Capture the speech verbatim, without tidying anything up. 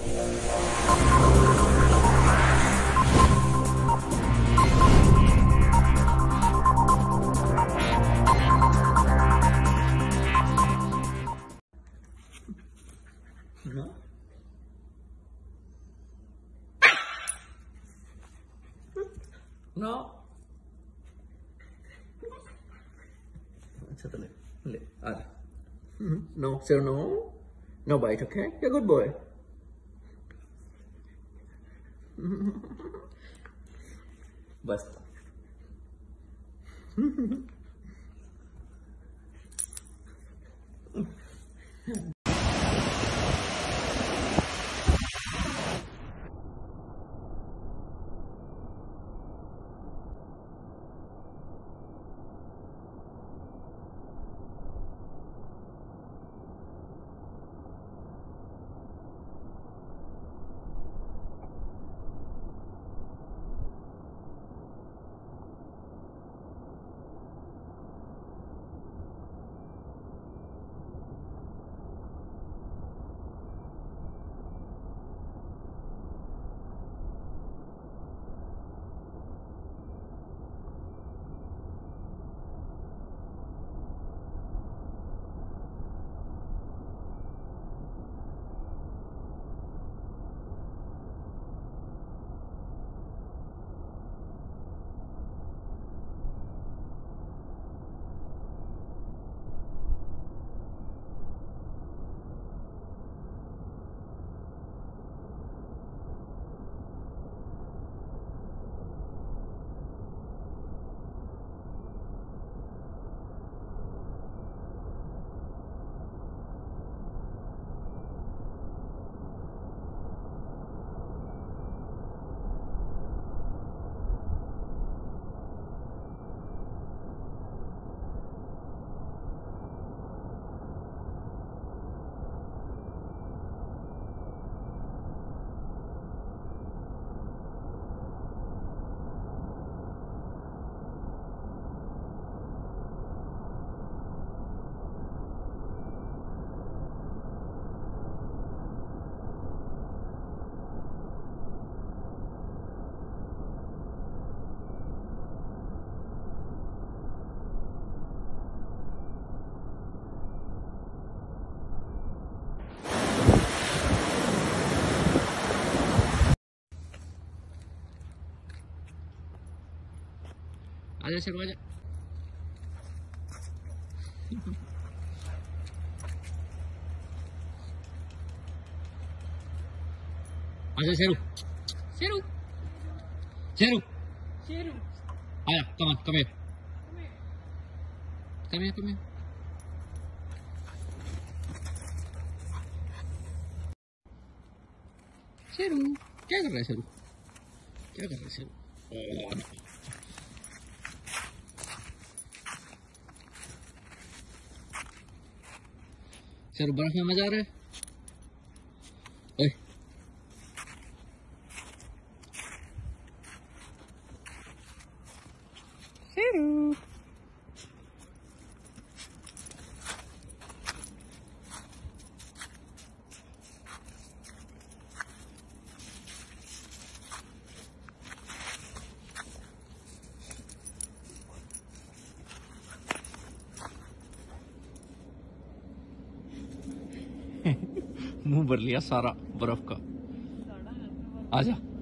No. No. अच्छा तो ले ले आ जा. No, Sheru, no. No bite, okay? You're a good boy. बस. आजा शेरू आजा. आजा शेरू. शेरू. शेरू. शेरू. आया, come on, come here. Come here, come here. Sheru, क्या कर रहा है शेरू? क्या कर रहा है शेरू? शेरू बर्फ में मजा आ रहा है. ओए. शेरू. मुंह भर लिया सारा बर्फ का. आजा.